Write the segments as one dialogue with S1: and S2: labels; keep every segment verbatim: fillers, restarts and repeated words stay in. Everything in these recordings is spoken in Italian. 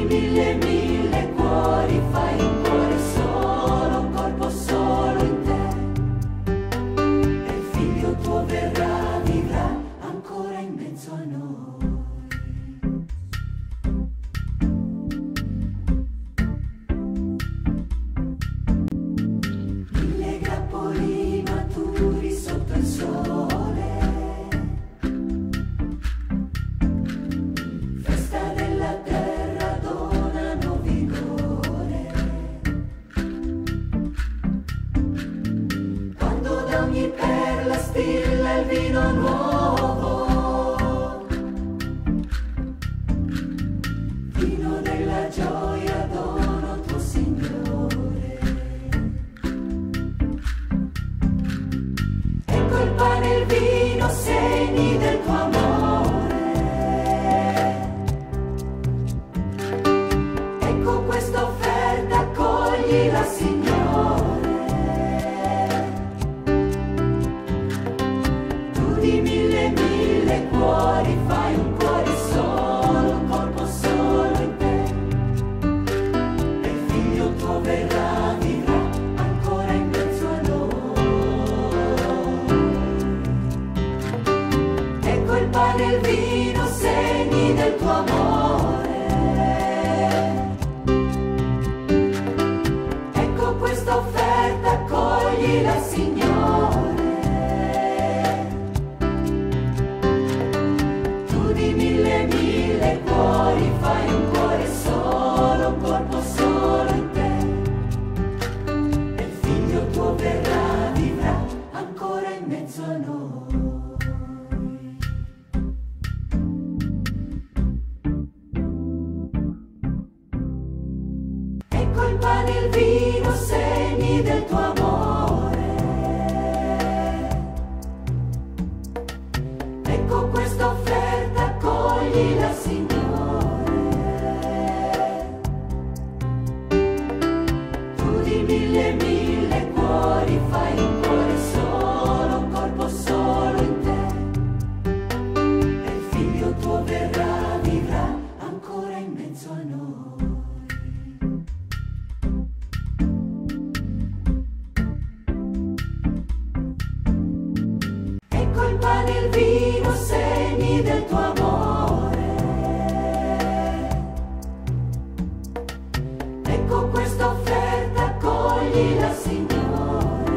S1: mille mille cuori fai un cuore solo, un corpo solo in te. E il figlio tuo verrà, vivrà ancora in mezzo a noi. Mille grappoli maturi sotto il sole, festa della terra donano vigore. Quando da ogni perla stilla il vino nuovo, vino della gioia dono tuo Signore. Ecco il pane e il vino, segni del tuo amore. Ecco questa offerta, accoglila Signore. Tu di mille mille cuori fai un cuore solo, un corpo solo in te. E il figlio tuo verrà, vivrà ancora in mezzo a noi. Ecco il pane e il vino, segni del tuo amore. Ecco questa offerta, accoglila Signore. Tu di mille mille cuori fai un cuore solo, un corpo solo in te. E il figlio tuo verrà, vivrà ancora in mezzo a noi. Ecco il pane e il vino, segni del tuo amore. Ecco questa offerta, accoglila Signore. Tu di mille mille cuori fai un cuore solo, un corpo solo in te. E il figlio tuo verrà, vivrà ancora in mezzo a noi. Ecco il pane e il vino, segni del tuo amore. Ecco questa offerta, accoglila Signore.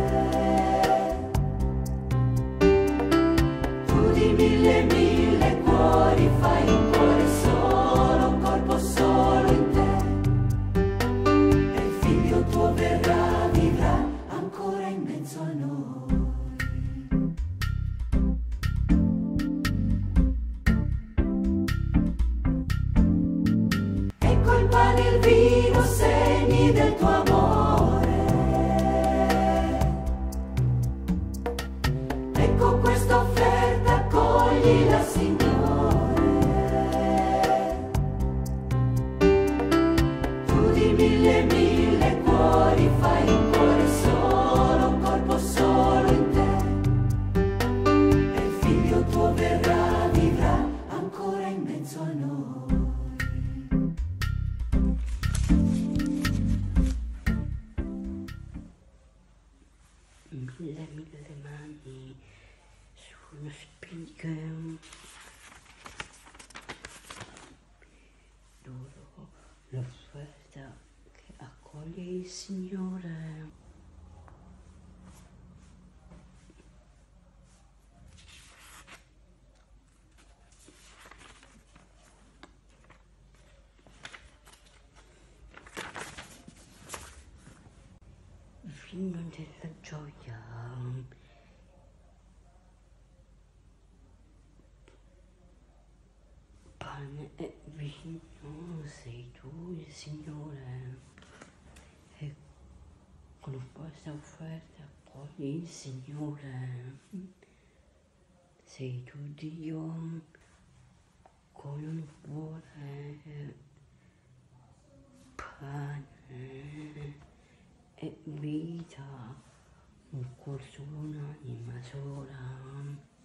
S1: Tu di mille mille cuori fai un cuore solo, un corpo solo in te. E il figlio tuo verrà, vivrà ancora in mezzo a noi. Ecco il pane e il vino, segni del tuo amore. Ecco questa offerta, accoglila Signore. Tu di mille mille cuori fai un cuore solo, un corpo solo in te. E il figlio tuo verrà, vivrà ancora in mezzo a noi.
S2: Mille mille mani sulle spighe d'oro, l'offerta che accoglie il Signore. Vino della gioia, pane e vino, sei tu il Signore. E con questa offerta accogli il Signore. Sei tu Dio con un cuore, pane e vita, un cuore solo, un'anima sola.